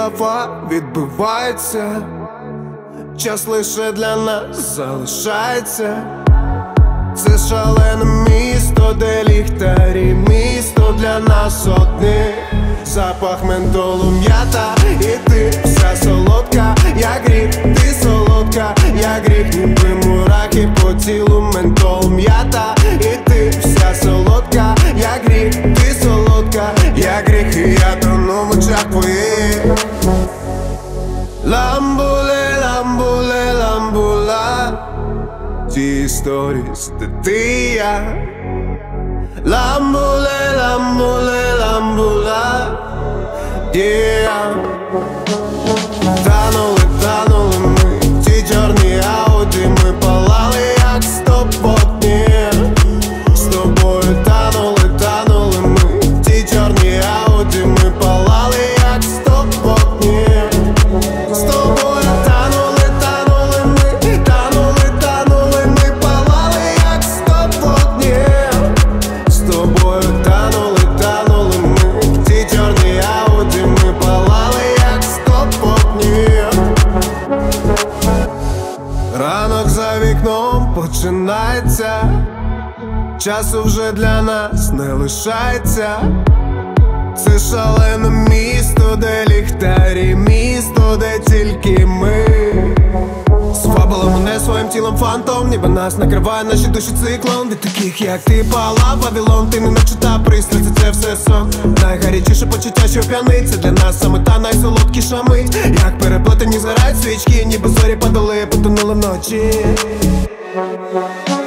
голова відбивається, час лише для нас залишається. Це шалене місто, де ліхтарі, місто для нас одних. Запах ментолу, м'ята, і ти вся солодка, як гріх, ти солодка, як гріх, ніби мурахи по тілу, ментол, м'ята, і ти вся солодка, як гріх, ти солодка, як гріх, і я тону в очах твоїх. Ламбуле, ламбуле, ламбула, ті історії, де ти і я. Ламбуле, ламбуле, ламбула, yeah. Танули ми, ті чорні ауді, ми палали, як стопотні. З тобою танули ми, ті чорні ауді, ми палали, як стопотні. З тобою танули ми, танули ми, палали, як стопотні. З тобою танули ми, ті чорні ауді, ми палали, як стопотні. Ранок за вікном починається, часу вже для нас не лишається. Це шалене місто, де ліхтарі, місто, де тільки ми. Звабила мене своїм тілом фантом, ніби нас накриває наші душі циклон. Від таких, як ти, палав Вавилон, ти не наче та пристрасть, це все сон. Найгарячіше почуття, що п'янить, це для нас саме та найсолодкіша мить. Як переплетені згорають свічки, ніби зорі падали, потонули вночі.